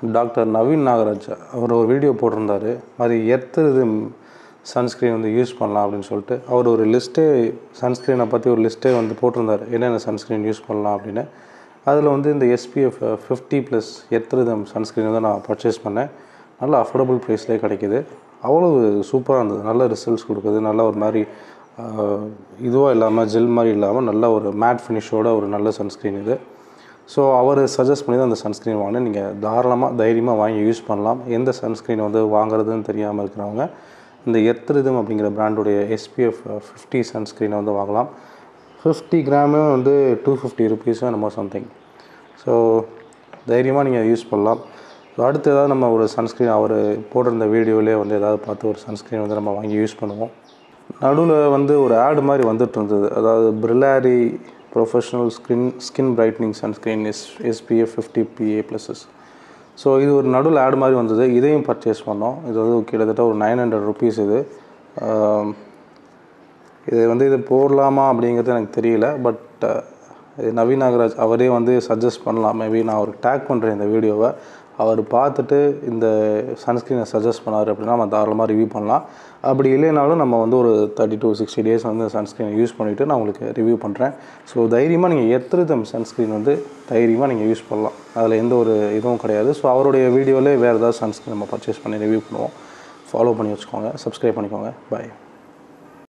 Doctor Naveen Nagaraj அவர் ஒரு video போட்டிருந்தார். அது எர்த்து சன்ஸ்க்ரீன் வந்து யூஸ் பண்ணலாம் அப்படின்னு சொல்லிட்டு அவர் ஒரு லிஸ்ட்டே சன்ஸ்க்ரீனை பற்றி ஒரு லிஸ்ட்டே வந்து போட்டிருந்தார், என்னென்ன சன்ஸ்க்ரீன் யூஸ் பண்ணலாம் அப்படின்னு. அதில் வந்து இந்த SPF 50+ எர்த்து சன்ஸ்க்ரீன் வந்து நான் பர்ச்சேஸ் பண்ணேன். நல்ல அஃபோர்டபுள் ப்ரைஸ்லேயே கிடைக்கிது. அவ்வளோ சூப்பராக இருந்தது. நல்ல ரிசல்ட்ஸ் கொடுக்குது. நல்ல ஒரு மாதிரி இதுவாக இல்லாமல் ஜெல் மாதிரி இல்லாமல் நல்ல ஒரு மேட் ஃபினிஷோட ஒரு நல்ல சன்ஸ்க்ரீன் இது. ஸோ அவர் சஜஸ்ட் பண்ணி தான் அந்த சன்ஸ்க்ரீன் வாங்கினேன். நீங்கள் தாராளமாக தைரியமாக வாங்கி யூஸ் பண்ணலாம். எந்த சன்ஸ்க்ரீன் வந்து வாங்குறதுன்னு தெரியாமல் இருக்கிறவங்க இந்த எர்த்து அப்படிங்கிற பிராண்டுடைய SPF 50 சன்ஸ்க்ரீனை வந்து வாங்கலாம். 50 கிராமே வந்து 250 ருபீஸோ என்னமோ சம்திங். ஸோ தைரியமாக நீங்கள் யூஸ் பண்ணலாம். ஸோ அடுத்து ஏதாவது நம்ம ஒரு சன்ஸ்க்ரீன் அவர் போட்டிருந்த வீடியோவிலே வந்து ஏதாவது பார்த்து ஒரு சன்ஸ்க்ரீன் வந்து நம்ம வாங்கி யூஸ் பண்ணுவோம். நடுவில் வந்து ஒரு ஆடு மாதிரி வந்துட்டு இருந்தது. அதாவது பிரிலாரி professional skin brightening sunscreen SPF 50 PA+. So இது ஒரு நடுவில் ஆடு மாதிரி வந்தது. இதையும் பர்ச்சேஸ் பண்ணோம். இது வந்து கிட்டத்தட்ட ஒரு 900 ருபீஸ் இது. இது வந்து இது போடலாமா அப்படிங்கிறது எனக்கு தெரியல. பட் நவீன் நாகராஜ் அவரே வந்து சஜஸ்ட் பண்ணலாம். மேபி நான் அவருக்கு டேக் பண்ணுறேன் இந்த வீடியோவை. அவர் பார்த்துட்டு இந்த சன்ஸ்க்ரீனை சஜஸ்ட் பண்ணார் அப்படின்னா நம்ம தாராளமாக ரிவ்யூ பண்ணலாம். அப்படி இல்லைனாலும் நம்ம வந்து ஒரு 30 to 60 days வந்து சன்ஸ்க்ரீனை யூஸ் பண்ணிவிட்டு நான் உங்களுக்கு ரிவ்யூ பண்ணுறேன். ஸோ தைரியமாக நீங்கள் எர்த்து சன்ஸ்க்ரீன் வந்து தைரியமாக நீங்கள் யூஸ் பண்ணலாம். அதில் எந்த ஒரு இதுவும் கிடையாது. ஸோ அவருடைய வீடியோவிலே வேறு ஏதாவது சன்ஸ்க்ரீன் நம்ம பர்ச்சேஸ் பண்ணி ரிவ்யூ பண்ணுவோம். ஃபாலோ பண்ணி வச்சுக்கோங்க, சப்ஸ்கிரைப் பண்ணிக்கோங்க. பாய்.